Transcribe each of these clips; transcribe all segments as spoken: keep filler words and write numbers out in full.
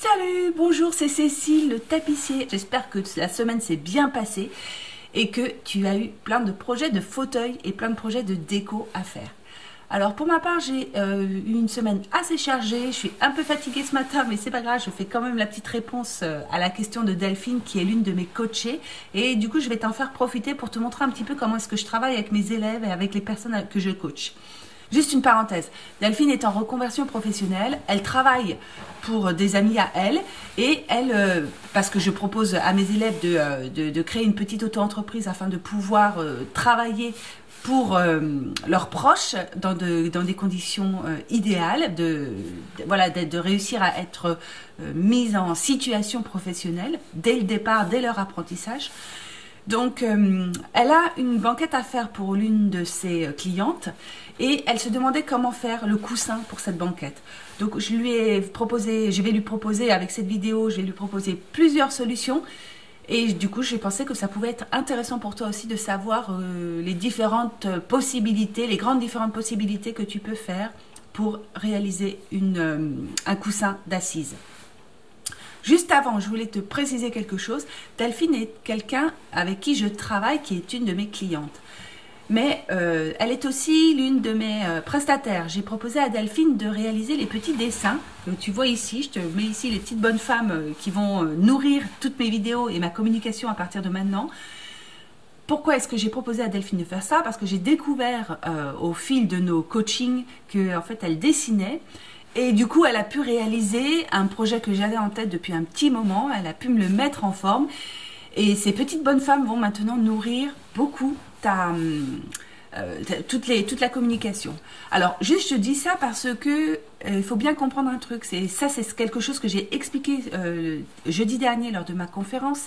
Salut, bonjour, c'est Cécile, le tapissier. J'espère que la semaine s'est bien passée et que tu as eu plein de projets de fauteuils et plein de projets de déco à faire. Alors pour ma part, j'ai euh, eu une semaine assez chargée, je suis un peu fatiguée ce matin, mais c'est pas grave, je fais quand même la petite réponse euh, à la question de Delphine qui est l'une de mes coachées. Et du coup, je vais t'en faire profiter pour te montrer un petit peu comment est-ce que je travaille avec mes élèves et avec les personnes que je coach. Juste une parenthèse, Delphine est en reconversion professionnelle, elle travaille pour des amis à elle et elle, euh, parce que je propose à mes élèves de, euh, de, de créer une petite auto-entreprise afin de pouvoir euh, travailler pour euh, leurs proches dans, de, dans des conditions euh, idéales, de, de, voilà, de, de réussir à être euh, mise en situation professionnelle dès le départ, dès leur apprentissage. Donc, euh, elle a une banquette à faire pour l'une de ses clientes et elle se demandait comment faire le coussin pour cette banquette. Donc, je lui ai proposé, je vais lui proposer avec cette vidéo, je vais lui proposer plusieurs solutions et du coup, j'ai pensé que ça pouvait être intéressant pour toi aussi de savoir euh, les différentes possibilités, les grandes différentes possibilités que tu peux faire pour réaliser une, euh, un coussin d'assise. Juste avant, je voulais te préciser quelque chose. Delphine est quelqu'un avec qui je travaille, qui est une de mes clientes. Mais euh, elle est aussi l'une de mes euh, prestataires. J'ai proposé à Delphine de réaliser les petits dessins que tu vois ici. Je te mets ici les petites bonnes femmes euh, qui vont euh, nourrir toutes mes vidéos et ma communication à partir de maintenant. Pourquoi est-ce que j'ai proposé à Delphine de faire ça? Parce que j'ai découvert euh, au fil de nos coachings que en fait elle dessinait. Et du coup, elle a pu réaliser un projet que j'avais en tête depuis un petit moment. Elle a pu me le mettre en forme. Et ces petites bonnes femmes vont maintenant nourrir beaucoup ta, euh, toute, les, toute la communication. Alors, juste, je dis ça parce que il euh, faut bien comprendre un truc. C'est, ça, c'est quelque chose que j'ai expliqué euh, jeudi dernier lors de ma conférence.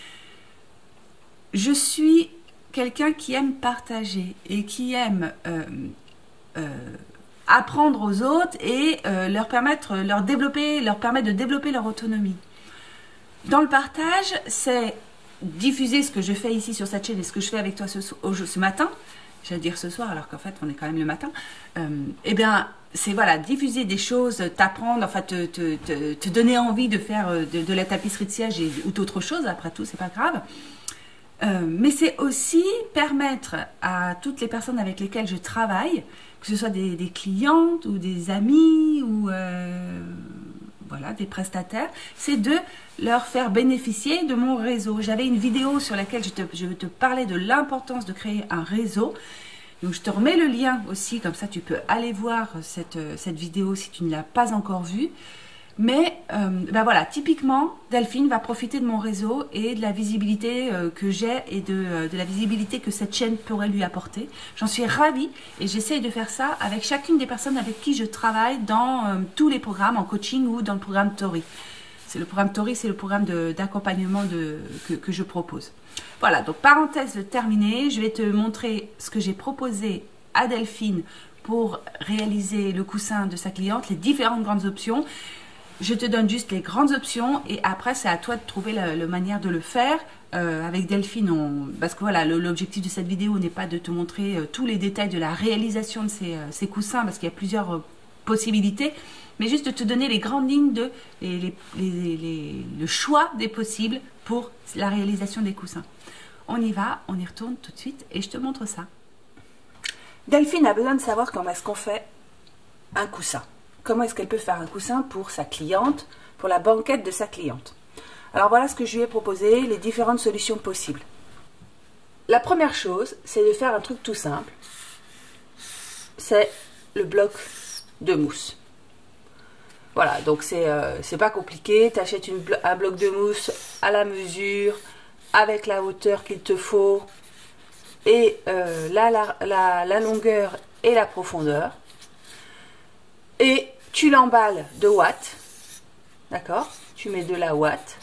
Je suis quelqu'un qui aime partager et qui aime... Euh, euh, apprendre aux autres et euh, leur permettre, leur développer, leur permettre de développer leur autonomie. Dans le partage, c'est diffuser ce que je fais ici sur cette chaîne et ce que je fais avec toi ce, ce matin, j'allais dire ce soir alors qu'en fait on est quand même le matin, euh, et bien c'est voilà, diffuser des choses, t'apprendre, enfin te, te, te, te donner envie de faire de, de la tapisserie de siège et, ou d'autres choses, après tout c'est pas grave. Euh, mais c'est aussi permettre à toutes les personnes avec lesquelles je travaille, que ce soit des, des clientes ou des amis ou euh, voilà, des prestataires, c'est de leur faire bénéficier de mon réseau. J'avais une vidéo sur laquelle je te, je te parlais de l'importance de créer un réseau. Donc je te remets le lien aussi, comme ça tu peux aller voir cette, cette vidéo si tu ne l'as pas encore vue. Mais euh, ben voilà, typiquement, Delphine va profiter de mon réseau et de la visibilité euh, que j'ai et de, euh, de la visibilité que cette chaîne pourrait lui apporter. J'en suis ravie et j'essaye de faire ça avec chacune des personnes avec qui je travaille dans euh, tous les programmes, en coaching ou dans le programme Tori. C'est le programme Tori, c'est le programme d'accompagnement que, que je propose. Voilà, donc parenthèse terminée, je vais te montrer ce que j'ai proposé à Delphine pour réaliser le coussin de sa cliente, les différentes grandes options. Je te donne juste les grandes options et après c'est à toi de trouver la, la manière de le faire. Euh, avec Delphine, on, parce que voilà, l'objectif de cette vidéo n'est pas de te montrer euh, tous les détails de la réalisation de ces, euh, ces coussins parce qu'il y a plusieurs euh, possibilités, mais juste de te donner les grandes lignes de les, les, les, les, le choix des possibles pour la réalisation des coussins. On y va, on y retourne tout de suite et je te montre ça. Delphine a besoin de savoir comment est-ce qu'on fait un coussin. Comment est-ce qu'elle peut faire un coussin pour sa cliente, pour la banquette de sa cliente. Alors voilà ce que je lui ai proposé, les différentes solutions possibles. La première chose, c'est de faire un truc tout simple. C'est le bloc de mousse. Voilà, donc c'est euh, c'est pas compliqué. Tu achètes une, un bloc de mousse à la mesure, avec la hauteur qu'il te faut, et euh, la, la, la, la longueur et la profondeur. Et tu l'emballes de watts, d'accord? Tu mets de la ouate.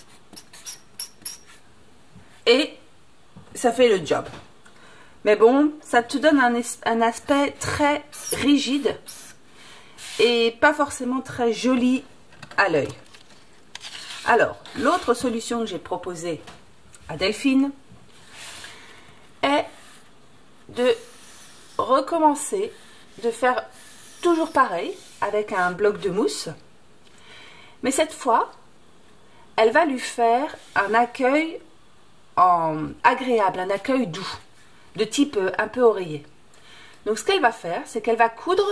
Et ça fait le job. Mais bon, ça te donne un, un aspect très rigide et pas forcément très joli à l'œil. Alors, l'autre solution que j'ai proposée à Delphine est de recommencer, de faire toujours pareil avec un bloc de mousse, Mais cette fois, elle va lui faire un accueil en agréable, un accueil doux, de type un peu oreiller. Donc ce qu'elle va faire, c'est qu'elle va coudre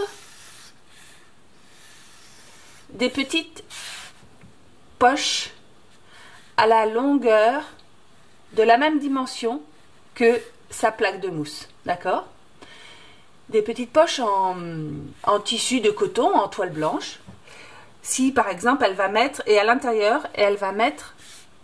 des petites poches à la longueur de la même dimension que sa plaque de mousse, d'accord? Des petites poches en, en tissu de coton, en toile blanche. Si par exemple elle va mettre, et à l'intérieur, elle va mettre,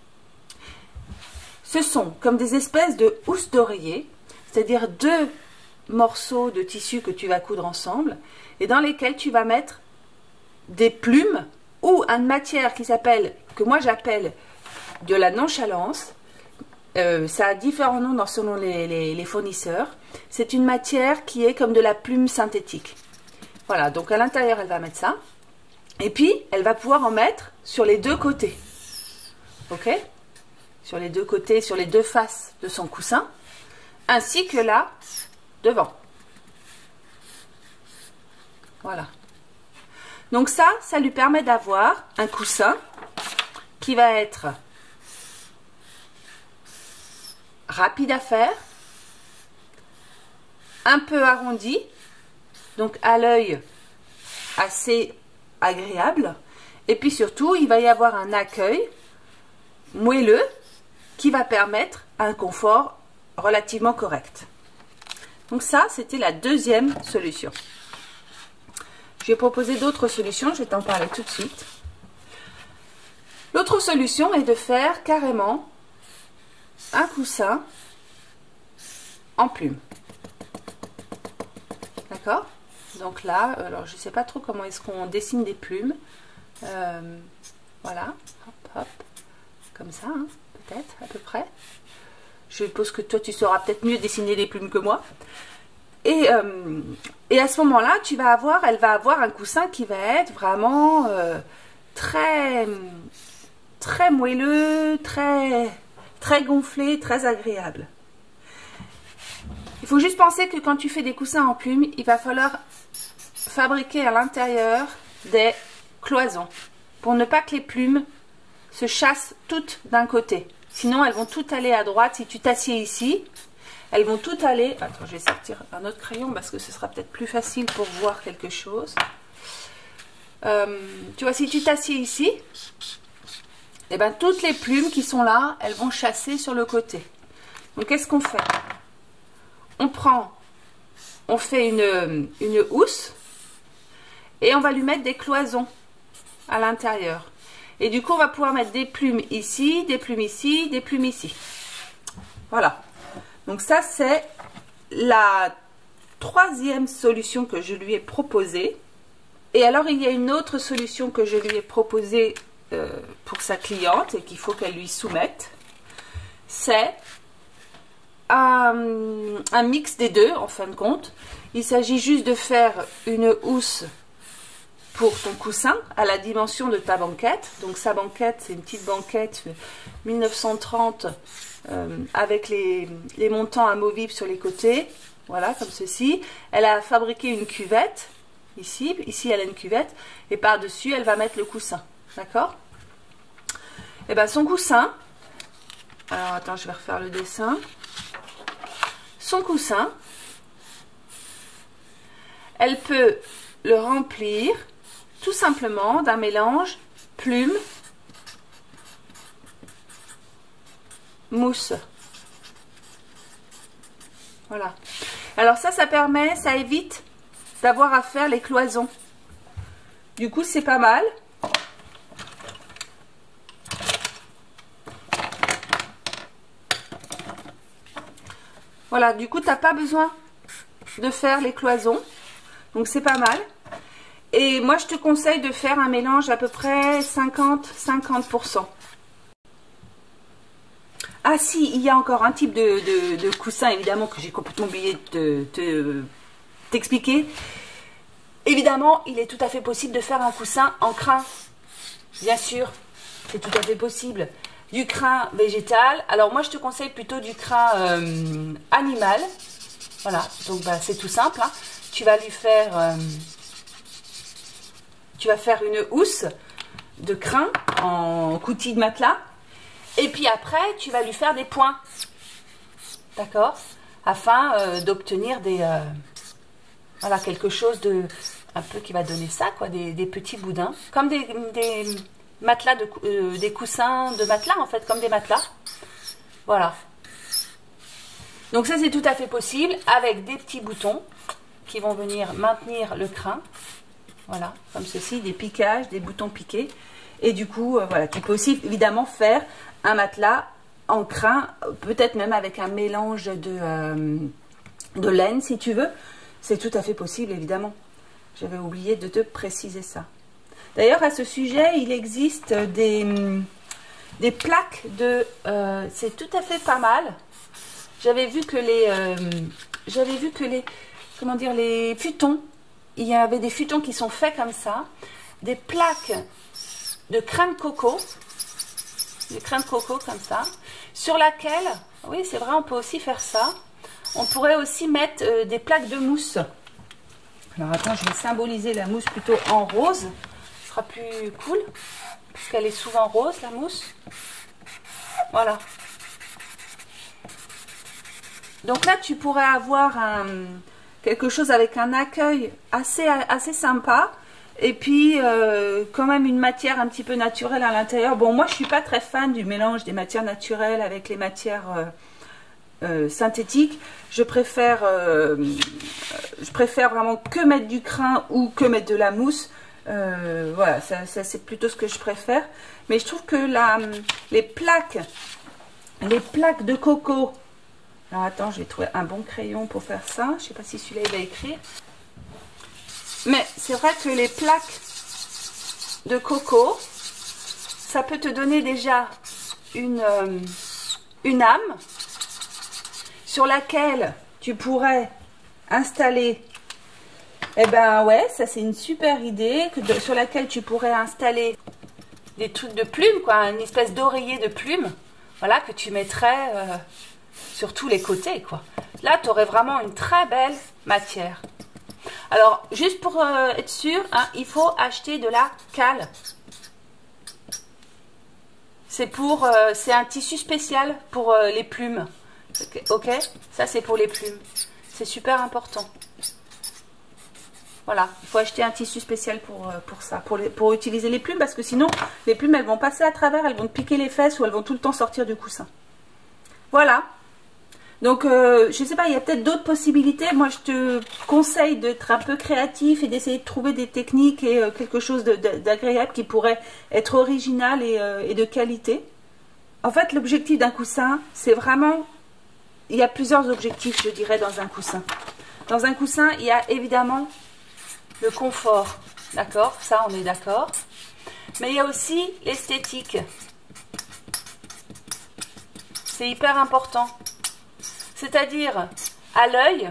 ce sont comme des espèces de housses d'oreiller, c'est-à-dire deux morceaux de tissu que tu vas coudre ensemble, et dans lesquels tu vas mettre des plumes ou une matière qui s'appelle, que moi j'appelle de la nonchalance. Euh, ça a différents noms dans, selon les, les, les fournisseurs. C'est une matière qui est comme de la plume synthétique. Voilà, donc à l'intérieur elle va mettre ça. Et puis elle va pouvoir en mettre sur les deux côtés. Ok? Sur les deux côtés, sur les deux faces de son coussin. Ainsi que là, devant. Voilà. Donc ça, ça lui permet d'avoir un coussin qui va être rapide à faire, un peu arrondi, donc à l'œil assez agréable, et puis surtout il va y avoir un accueil moelleux qui va permettre un confort relativement correct. Donc ça, c'était la deuxième solution. Je vais proposer d'autres solutions, je vais t'en parler tout de suite. L'autre solution est de faire carrément un coussin en plume. D'accord? Donc là, alors je ne sais pas trop comment est-ce qu'on dessine des plumes. Euh, voilà, hop, hop, comme ça, hein, peut-être, à peu près. Je suppose que toi, tu sauras peut-être mieux dessiner des plumes que moi. Et, euh, et à ce moment-là, tu vas avoir, elle va avoir un coussin qui va être vraiment euh, très, très moelleux, très, très gonflé, très agréable. Il faut juste penser que quand tu fais des coussins en plume, il va falloir fabriquer à l'intérieur des cloisons pour ne pas que les plumes se chassent toutes d'un côté. Sinon, elles vont toutes aller à droite. Si tu t'assieds ici, elles vont toutes aller... Attends, je vais sortir un autre crayon parce que ce sera peut-être plus facile pour voir quelque chose. Euh, tu vois, si tu t'assieds ici, eh ben, toutes les plumes qui sont là, elles vont chasser sur le côté. Donc, qu'est-ce qu'on fait? On prend, on fait une, une housse et on va lui mettre des cloisons à l'intérieur. Et du coup, on va pouvoir mettre des plumes ici, des plumes ici, des plumes ici. Voilà. Donc ça, c'est la troisième solution que je lui ai proposée. Et alors, il y a une autre solution que je lui ai proposée euh, pour sa cliente et qu'il faut qu'elle lui soumette. C'est un, un mix des deux, en fin de compte. Il s'agit juste de faire une housse pour ton coussin à la dimension de ta banquette. Donc sa banquette, c'est une petite banquette mille neuf cent trente euh, avec les, les montants amovibles sur les côtés. Voilà, comme ceci. Elle a fabriqué une cuvette. Ici, ici elle a une cuvette. Et par-dessus, elle va mettre le coussin. D'accord? Et bien son coussin, alors attends, je vais refaire le dessin. Son coussin, elle peut le remplir tout simplement d'un mélange plume, mousse. Voilà. Alors ça, ça permet, ça évite d'avoir à faire les cloisons. Du coup, c'est pas mal. Voilà, du coup, tu n'as pas besoin de faire les cloisons. Donc, c'est pas mal. Et moi, je te conseille de faire un mélange à peu près cinquante à cinquante pour cent. Ah si, il y a encore un type de, de, de coussin, évidemment, que j'ai complètement oublié de te, t'expliquer. Évidemment, il est tout à fait possible de faire un coussin en crin. Bien sûr, c'est tout à fait possible. Du crin végétal. Alors moi, je te conseille plutôt du crin euh, animal. Voilà, donc bah, c'est tout simple. Hein. Tu vas lui faire... Euh, tu vas faire une housse de crin en coutil de matelas. Et puis après, tu vas lui faire des points. D'accord? Afin euh, d'obtenir des... Euh, voilà, quelque chose de... Un peu qui va donner ça, quoi. Des, des petits boudins. Comme des, des matelas, de, euh, des coussins de matelas, en fait. Comme des matelas. Voilà. Donc ça, c'est tout à fait possible. Avec des petits boutons qui vont venir maintenir le crin. Voilà, comme ceci. Des piquages, des boutons piqués. Et du coup, euh, voilà. Tu peux aussi, évidemment, faire un matelas en crin, peut-être même avec un mélange de, euh, de laine si tu veux, c'est tout à fait possible évidemment. J'avais oublié de te préciser ça. D'ailleurs à ce sujet il existe des, des plaques de, euh, c'est tout à fait pas mal. J'avais vu que les, euh, j'avais vu que les, comment dire, les futons, il y avait des futons qui sont faits comme ça, des plaques de crème de coco. Du crème de coco comme ça, sur laquelle, oui c'est vrai, on peut aussi faire ça. On pourrait aussi mettre euh, des plaques de mousse. Alors attends, je vais symboliser la mousse plutôt en rose. Ce sera plus cool, parce qu'elle est souvent rose la mousse. Voilà. Donc là, tu pourrais avoir un, quelque chose avec un accueil assez, assez sympa. Et puis, euh, quand même une matière un petit peu naturelle à l'intérieur. Bon, moi, je suis pas très fan du mélange des matières naturelles avec les matières euh, euh, synthétiques. Je préfère, euh, je préfère vraiment que mettre du crin ou que mettre de la mousse. Euh, voilà, ça, ça c'est plutôt ce que je préfère. Mais je trouve que la, les plaques, les plaques de coco. Alors, attends, je vais trouver un bon crayon pour faire ça. Je sais pas si celui-là, il va écrire. Mais c'est vrai que les plaques de coco, ça peut te donner déjà une, euh, une âme sur laquelle tu pourrais installer, eh ben ouais, ça c'est une super idée, que de, sur laquelle tu pourrais installer des trucs de plumes, quoi, une espèce d'oreiller de plumes, voilà, que tu mettrais euh, sur tous les côtés, quoi. Là, tu aurais vraiment une très belle matière. Alors, juste pour euh, être sûr, hein, il faut acheter de la cale. C'est pour, euh, c'est un tissu spécial pour euh, les plumes. Ok, ça c'est pour les plumes. C'est super important. Voilà, il faut acheter un tissu spécial pour, euh, pour ça, pour, les, pour utiliser les plumes, parce que sinon, les plumes, elles vont passer à travers, elles vont te piquer les fesses ou elles vont tout le temps sortir du coussin. Voilà. Donc, euh, je sais pas, il y a peut-être d'autres possibilités. Moi, je te conseille d'être un peu créatif et d'essayer de trouver des techniques et euh, quelque chose d'agréable qui pourrait être original et, euh, et de qualité. En fait, l'objectif d'un coussin, c'est vraiment... Il y a plusieurs objectifs, je dirais, dans un coussin. Dans un coussin, il y a évidemment le confort. D'accord? Ça, on est d'accord. Mais il y a aussi l'esthétique. C'est hyper important. C'est-à-dire, à l'œil,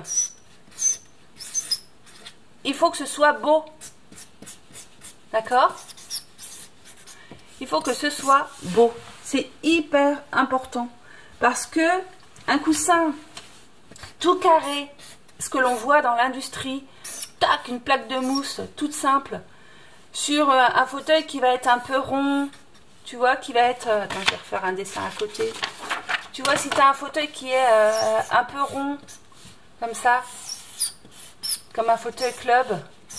il faut que ce soit beau. D'accord? Il faut que ce soit beau. C'est hyper important. Parce que un coussin tout carré, ce que l'on voit dans l'industrie, tac, une plaque de mousse toute simple, sur un fauteuil qui va être un peu rond, tu vois, qui va être... Attends, je vais refaire un dessin à côté. Tu vois, si tu as un fauteuil qui est euh, un peu rond, comme ça, comme un fauteuil club,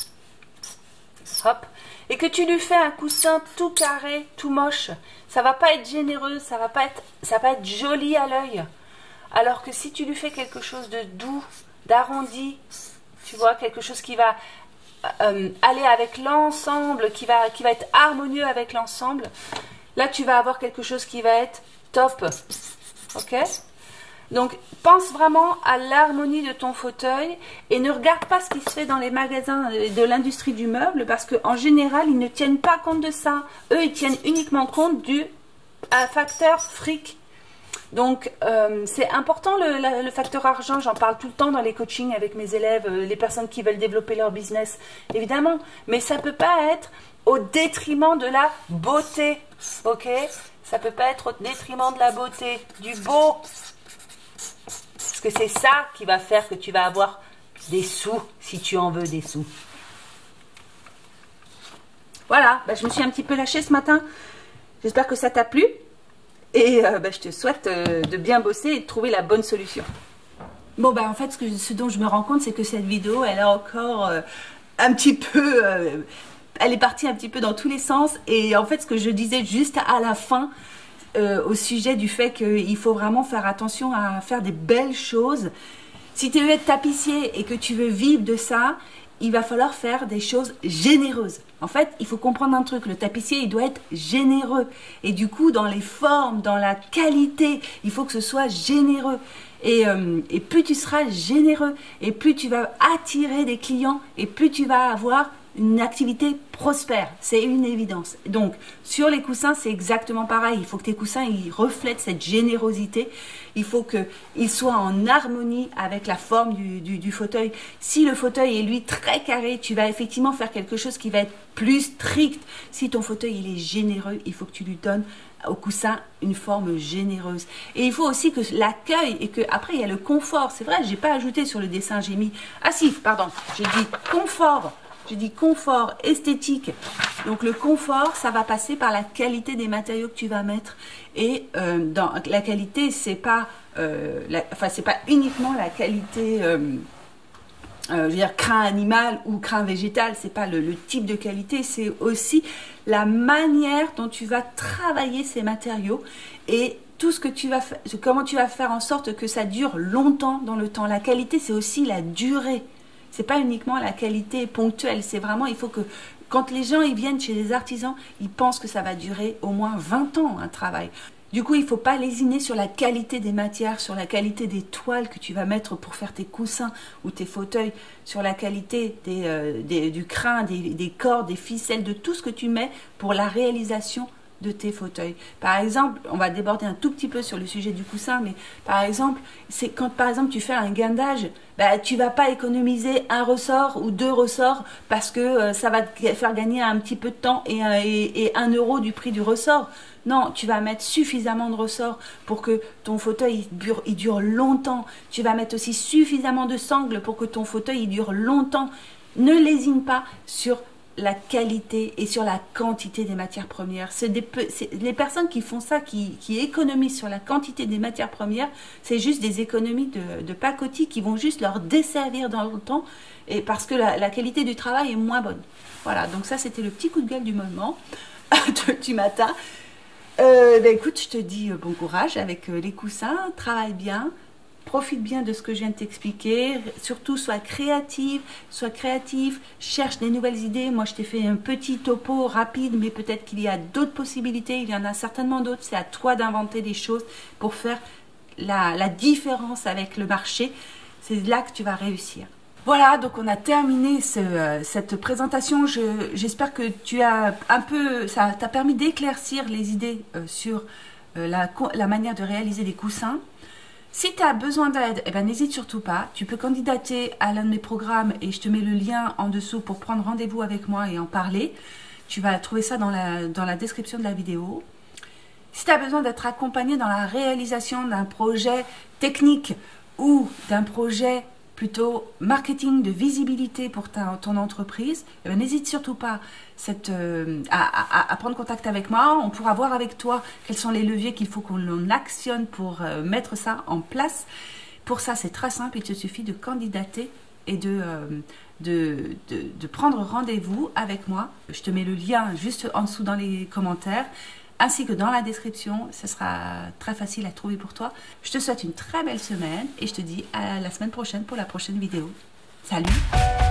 hop, et que tu lui fais un coussin tout carré, tout moche, ça va pas être généreux, ça va pas être, ça va pas être joli à l'œil. Alors que si tu lui fais quelque chose de doux, d'arrondi, tu vois, quelque chose qui va euh, aller avec l'ensemble, qui va, qui va être harmonieux avec l'ensemble, là tu vas avoir quelque chose qui va être top. Ok? Donc, pense vraiment à l'harmonie de ton fauteuil et ne regarde pas ce qui se fait dans les magasins de l'industrie du meuble parce qu'en général, ils ne tiennent pas compte de ça. Eux, ils tiennent uniquement compte du euh, facteur fric. Donc, euh, c'est important le, la, le facteur argent. J'en parle tout le temps dans les coachings avec mes élèves, euh, les personnes qui veulent développer leur business, évidemment. Mais ça ne peut pas être au détriment de la beauté. Ok? Ça peut pas être au détriment de la beauté, du beau. Parce que c'est ça qui va faire que tu vas avoir des sous, si tu en veux des sous. Voilà, bah, je me suis un petit peu lâchée ce matin. J'espère que ça t'a plu. Et euh, bah, je te souhaite euh, de bien bosser et de trouver la bonne solution. Bon, bah en fait, ce, que, ce dont je me rends compte, c'est que cette vidéo, elle a encore euh, un petit peu... Euh, elle est partie un petit peu dans tous les sens. Et en fait, ce que je disais juste à la fin, euh, au sujet du fait qu'il faut vraiment faire attention à faire des belles choses. Si tu veux être tapissier et que tu veux vivre de ça, il va falloir faire des choses généreuses. En fait, il faut comprendre un truc, le tapissier, il doit être généreux. Et du coup, dans les formes, dans la qualité, il faut que ce soit généreux. Et, euh, et plus tu seras généreux, et plus tu vas attirer des clients, et plus tu vas avoir une activité prospère. C'est une évidence. Donc, sur les coussins, c'est exactement pareil. Il faut que tes coussins, ils reflètent cette générosité. Il faut qu'ils soient en harmonie avec la forme du, du, du fauteuil. Si le fauteuil est, lui, très carré, tu vas effectivement faire quelque chose qui va être plus strict. Si ton fauteuil, il est généreux, il faut que tu lui donnes au coussin une forme généreuse. Et il faut aussi que l'accueil et que, après, il y a le confort. C'est vrai, j'ai pas ajouté sur le dessin, j'ai mis... Ah si, pardon, j'ai dit confort. J'ai dit confort, esthétique. Donc le confort, ça va passer par la qualité des matériaux que tu vas mettre. Et euh, dans la qualité, c'est pas, euh, la, enfin c'est pas uniquement la qualité, euh, euh, je veux dire crin animal ou crin végétal. C'est pas le, le type de qualité, c'est aussi la manière dont tu vas travailler ces matériaux et tout ce que tu vas faire, comment tu vas faire en sorte que ça dure longtemps dans le temps. La qualité, c'est aussi la durée. C'est pas uniquement la qualité ponctuelle, c'est vraiment, il faut que, quand les gens ils viennent chez les artisans, ils pensent que ça va durer au moins vingt ans un travail. Du coup, il ne faut pas lésiner sur la qualité des matières, sur la qualité des toiles que tu vas mettre pour faire tes coussins ou tes fauteuils, sur la qualité des, euh, des, du crin, des, des cordes, des ficelles, de tout ce que tu mets pour la réalisation de tes fauteuils. Par exemple, on va déborder un tout petit peu sur le sujet du coussin, mais par exemple, c'est quand par exemple tu fais un guindage, bah, tu vas pas économiser un ressort ou deux ressorts parce que euh, ça va te faire gagner un petit peu de temps et, et, et un euro du prix du ressort. Non, tu vas mettre suffisamment de ressorts pour que ton fauteuil il dure, il dure longtemps. Tu vas mettre aussi suffisamment de sangles pour que ton fauteuil il dure longtemps. Ne lésine pas sur la qualité et sur la quantité des matières premières. C'est des, les personnes qui font ça, qui, qui économisent sur la quantité des matières premières, c'est juste des économies de, de pacotille qui vont juste leur desservir dans le temps et parce que la, la qualité du travail est moins bonne. Voilà, donc ça c'était le petit coup de gueule du moment, du matin. Euh, ben écoute, je te dis bon courage avec les coussins, travaille bien. Profite bien de ce que je viens de t'expliquer, surtout sois créative, sois créatif, cherche des nouvelles idées. Moi je t'ai fait un petit topo rapide, mais peut-être qu'il y a d'autres possibilités, il y en a certainement d'autres. C'est à toi d'inventer des choses pour faire la, la différence avec le marché. C'est là que tu vas réussir. Voilà, donc on a terminé ce, euh, cette présentation. J'espère que tu as un peu, ça t'a permis d'éclaircir les idées euh, sur euh, la, la manière de réaliser des coussins. Si tu as besoin d'aide, eh ben, n'hésite surtout pas. Tu peux candidater à l'un de mes programmes et je te mets le lien en dessous pour prendre rendez-vous avec moi et en parler. Tu vas trouver ça dans la, dans la description de la vidéo. Si tu as besoin d'être accompagné dans la réalisation d'un projet technique ou d'un projet plutôt marketing de visibilité pour ta, ton entreprise, eh ben, n'hésite surtout pas cette, euh, à, à, à prendre contact avec moi. On pourra voir avec toi quels sont les leviers qu'il faut qu'on actionne pour euh, mettre ça en place. Pour ça, c'est très simple. Il te suffit de candidater et de, euh, de, de, de prendre rendez-vous avec moi. Je te mets le lien juste en dessous dans les commentaires, ainsi que dans la description. Ce sera très facile à trouver pour toi. Je te souhaite une très belle semaine et je te dis à la semaine prochaine pour la prochaine vidéo. Salut!